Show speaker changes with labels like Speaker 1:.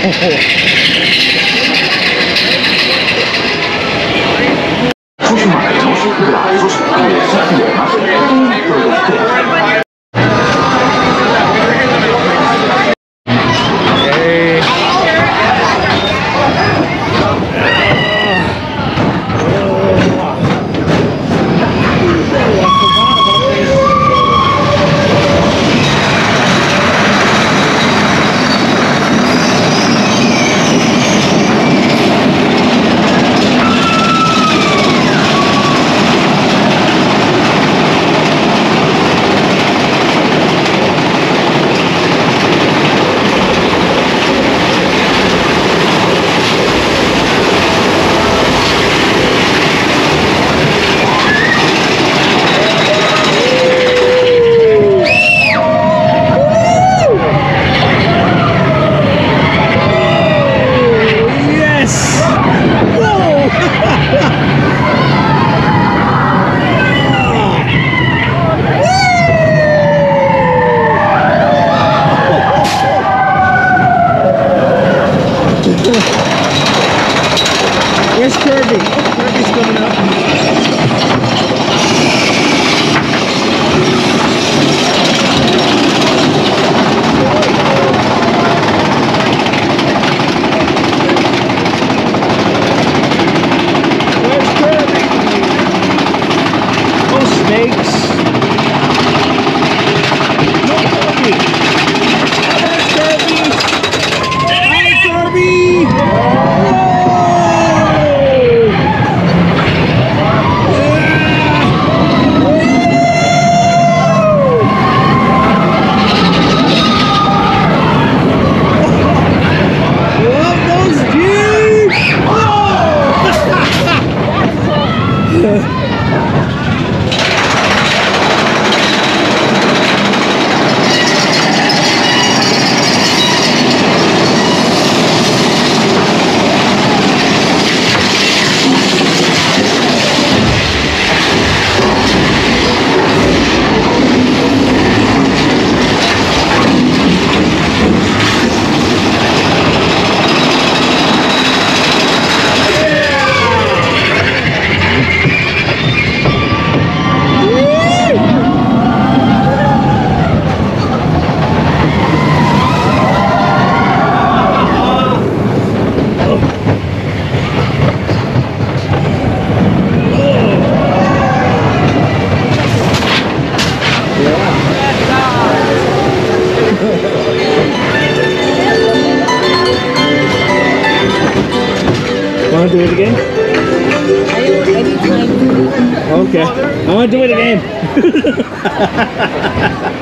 Speaker 1: 出去买城市对吧？出去也是有吗？对。
Speaker 2: Where's Kirby? Kirby's coming up. Where's Kirby? Oh, snakes. No Kirby. Where's Kirby? Hi, Kirby. Want to do it again?
Speaker 3: Anytime.
Speaker 2: Okay. I want to do it again.